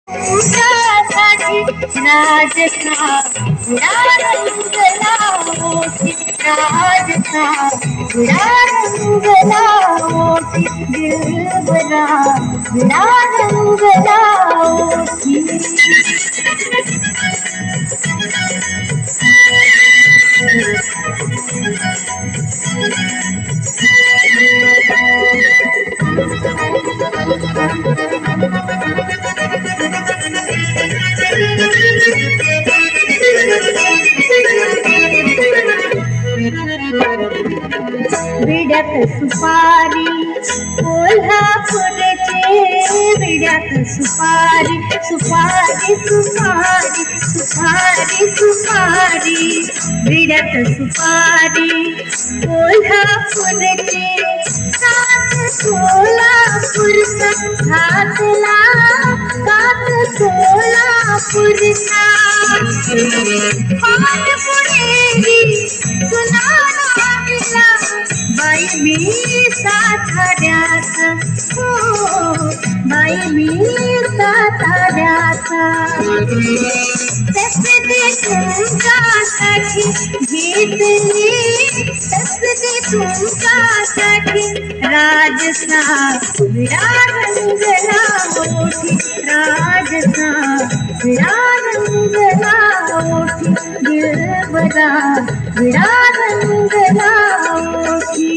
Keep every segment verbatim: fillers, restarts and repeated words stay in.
तुमच्यासाठी राजसा रंगला मोठी राजसा रंगला मोठी दिलबरा रंगला मोठी विड्यात सुपारी कोल्हापूरचे विड्यात सुपारी सुपारी सुपारी सुपारी सुपारी विड्यात सुपारी कोल्हापूरचे सात सोलापूरचा घातला सात सोलापूरचा पान पुणेरी सुनाना मिला बाई मी साताऱ्याचा हो बाई मी साताऱ्याचा तसदी तुमच्यासाठी घेतली तसदी तुमच्यासाठी राजसा रंगला मोठी राजसा रंगला मोठी दिलबरा रंगला मोठी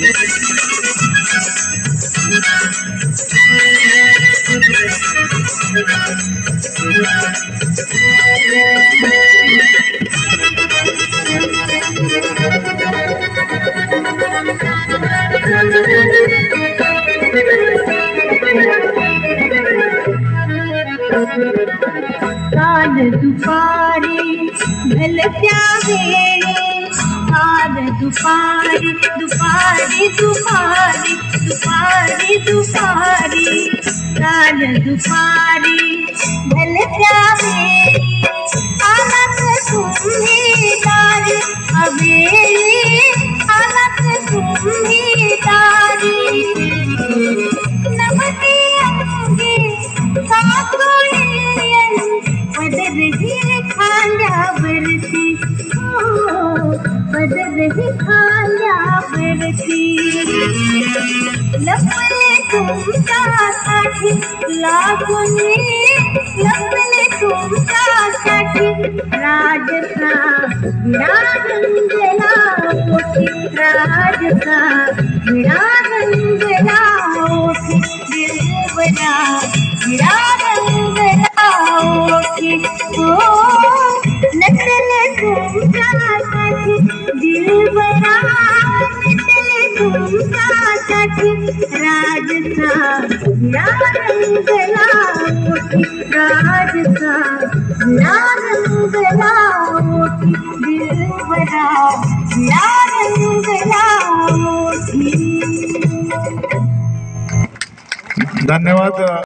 काल दुपारी भलत्या वेळी काल दुपारी दुपारी दुपारी दुपारी दुपारी काल दुपारी भलत्या वेळी आलात तुम्ही दारी अवेळी आलात तुम्ही दारी नमते अंगे काकोळी पदरही खांद्यावरती हो पदरही खांद्यावरती लपले तुमच्यासाठी लागून लपले तुमच्यासाठी राजसा रंगला मोठी राजसा रंगला मोठी दिलबरा रंगला मोठी हो नटले तुमच्यासाठी दिलबरा नटले तुमच्यासाठी राजसा रंगला मोठी राजसा रंगला मोठी दिलबरा रंगला मोठी. धन्यवाद.